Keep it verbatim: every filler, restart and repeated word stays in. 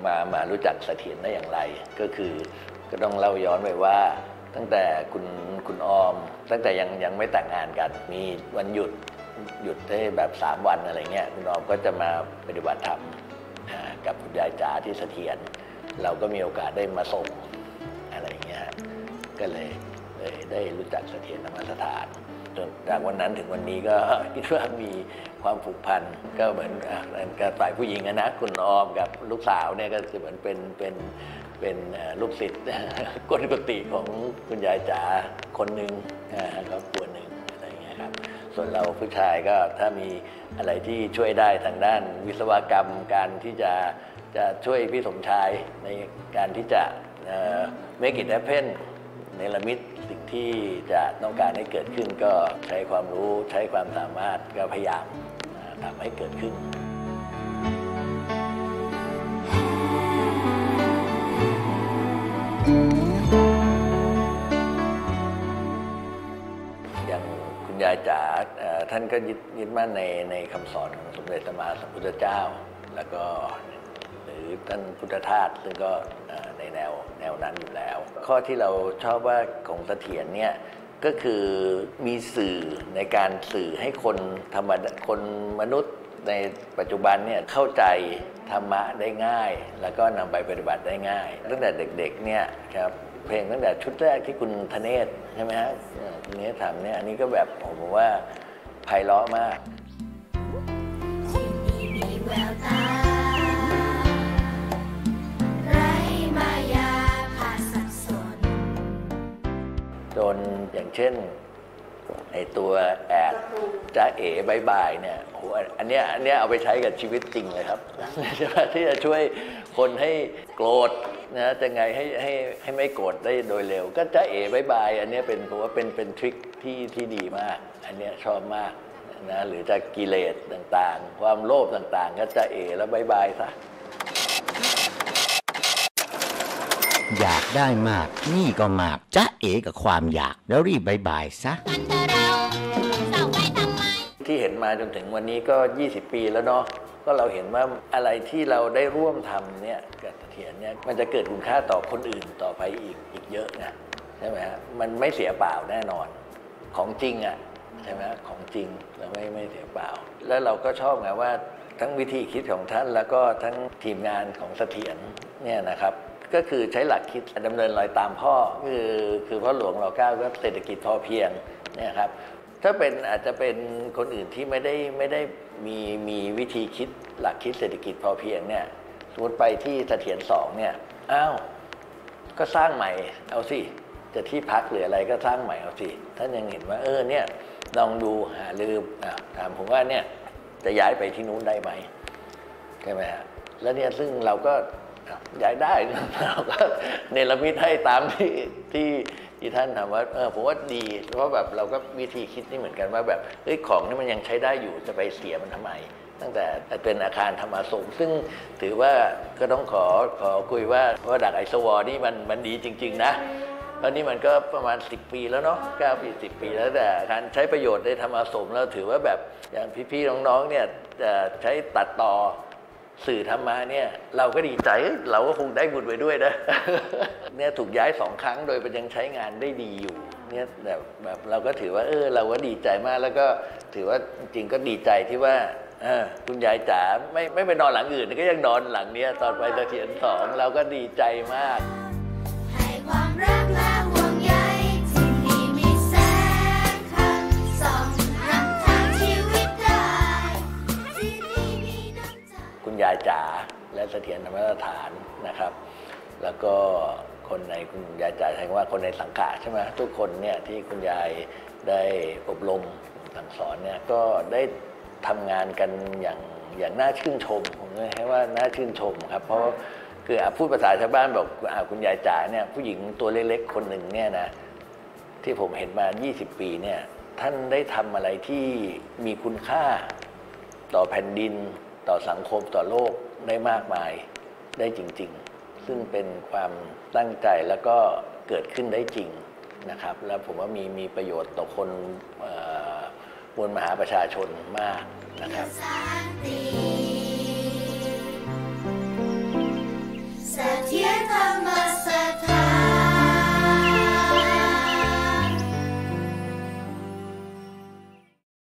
มามารู้จักเสถียรได้อย่างไรก็คือก็ต้องเล่าย้อนไปว่าตั้งแต่คุณคุณออมตั้งแต่ยังยังไม่แต่งงานกันมีวันหยุดหยุดได้แบบสามวันอะไรเงี้ยคุณออมก็จะมาปฏิบัติธรรมกับคุณยายจ๋าที่เสถียรเราก็มีโอกาสได้มาส่งอะไรเงี้ยก็เลยเลยได้รู้จักเสถียรธรรมสถานจนจากวันนั้นถึงวันนี้ก็คิดว่ามีความผูกพันก็เหมือนกับฝ่ายผู้หญิงนะคุณออมกับลูกสาวเนี่ยก็คือเหมือนเป็นเป็นเป็นลูกศิษย์ก้นกุฏิของคุณยายจ๋าคนหนึ่งครอบครัวหนึ่งอะไรอย่างเงี้ยครับส่วนเราผู้ชายก็ถ้ามีอะไรที่ช่วยได้ทางด้านวิศวกรรมการที่จะจะช่วยพี่สมชายในการที่จะ make it happen เนรมิตสิ่งที่จะต้องการให้เกิดขึ้นก็ใช้ความรู้ใช้ความสามารถก็พยายามทำให้เกิดขึ้นอย่างคุณยายจ๋าท่านก็ยึดยึดมั่นในในคำสอนของสมเด็จพระสัมมาสัมพุทธเจ้าแล้วก็หรือท่านพุทธทาสซึ่งก็ในแนวแนวนั้นอยู่แล้วข้อที่เราชอบว่าของเสถียรเนี่ยก็คือมีสื่อในการสื่อให้คนธรรมดาคนมนุษย์ในปัจจุบันเนี่ยเข้าใจธรรมะได้ง่ายแล้วก็นำไปปฏิบัติได้ง่ายตั้งแต่เด็กๆเนี่ยครับเพลงตั้งแต่ชุดแรกที่คุณธเนศใช่ไหมฮะคุณเนศทำเนี่ยอันนี้ก็แบบผมว่าไพเราะมากโดนอย่างเช่นไอตัวแอดจ้าเอ๋บายบายเนี่ยโหอันเนี้ยอันเนี้ยเอาไปใช้กับชีวิตจริงเลยครับที่จะช่วยคนให้โกรธนะจะไงให้ให้ให้ไม่โกรธได้โดยเร็วก็จ้าเอ๋บายบายอันเนี้ยเป็นผมว่าเป็นเป็นทริคที่ที่ดีมากอันเนี้ยชอบมากนะหรือจะกิเลสต่างๆความโลภต่างๆก็จ้าเอ๋แล้วบายบายซะอยากได้มากนี่ก็มากจ๊ะเอ๋กับความอยากแล้วรีบบายบายซะที่เห็นมาจนถึงวันนี้ก็ยี่สิบปีแล้วเนาะก็เราเห็นว่าอะไรที่เราได้ร่วมทำเนี่ยกับเสถียรเนี่ยมันจะเกิดคุณค่าต่อคนอื่นต่อไปอีกอีกเยอะนะใช่ไหมฮะมันไม่เสียเปล่าแน่นอนของจริงอ่ะใช่ไหมของจริงเราไม่ไม่เสียเปล่าแล้วเราก็ชอบไงว่าทั้งวิธีคิดของท่านแล้วก็ทั้งทีมงานของเสถียรเนี่ยนะครับก็คือใช้หลักคิดดำเนินรอยตามพ่อคือคือพ่อหลวงรอเก้าก็เศรษฐกิจพอเพียงเนี่ยครับถ้าเป็นอาจจะเป็นคนอื่นที่ไม่ได้ไม่ได้มีมีวิธีคิดหลักคิดเศรษฐกิจพอเพียงเนี่ยสมมติไปที่เสถียรสองเนี่ยอ้าวก็สร้างใหม่เอาสิจะที่พักหรืออะไรก็สร้างใหม่เอาสิท่านยังเห็นว่าเออเนี่ยลองดูหาลืมถามผมว่าเนี่ยจะย้ายไปที่นู้นได้ไหมใช่ไหมฮะแล้วเนี่ยซึ่งเราก็ย้ายได้เราก็เนรมิตให้ตามที่ที่ที่ท่านถามว่าเออผมว่าดีเพราะแบบเราก็วิธีคิดนี่เหมือนกันว่าแบบเฮ้ยของนี่มันยังใช้ได้อยู่จะไปเสียมันทำไมตั้งแต่เป็นอาคารธรรมสงฆ์ซึ่งถือว่าก็ต้องขอขอคุยว่าว่าดักไอสวอนี่มันมันดีจริงๆนะตอนนี้มันก็ประมาณสิบปีแล้วเนาะเก้าปีสิบปีแล้วแต่การใช้ประโยชน์ในธรรมสงฆ์แล้วถือว่าแบบอย่างพี่ๆน้องๆเนี่ยจะใช้ตัดต่อสื่อธรรมะเนี่ยเราก็ดีใจเราก็คงได้บุญไปด้วยนะเนี่ยถูกย้ายสองครั้งโดยมันยังใช้งานได้ดีอยู่เนี่ยแบบแบบเราก็ถือว่าเออเราก็ดีใจมากแล้วก็ถือว่าจริงๆก็ดีใจที่ว่าคุณยายจ๋าไม่ไม่ไปนอนหลังอื่นก็ยังนอนหลังนี้ตอนไปเสถียรสองเราก็ดีใจมากให้ความรักและห่วงใยที่นี่มีแสงคันส่องนำทางชีวิตได้ที่นี่มีน้ำใจคุณยายจ๋าและเสถียรธรรมสถานนะครับแล้วก็คนในคุณยายจ๋าใช้คำว่าคนในสังฆะใช่ไหมทุกคนเนี่ยที่คุณยายได้อบรมสั่งสอนเนี่ยก็ได้ทำงานกันอย่างอย่างน่าชื่นชมผมเลยให้ว่าน่าชื่นชมครับเพราะคือพูดภาษาชาวบ้านบอกคุณยายจ๋าเนี่ยผู้หญิงตัวเล็กๆคนหนึ่งเนี่ยนะที่ผมเห็นมายี่สิบปีเนี่ยท่านได้ทำอะไรที่มีคุณค่าต่อแผ่นดินต่อสังคมต่อโลกได้มากมายได้จริงๆซึ่งเป็นความตั้งใจแล้วก็เกิดขึ้นได้จริงนะครับแล้วผมว่ามีมีประโยชน์ต่อคนมวลมหาประชาชนมากนะครับ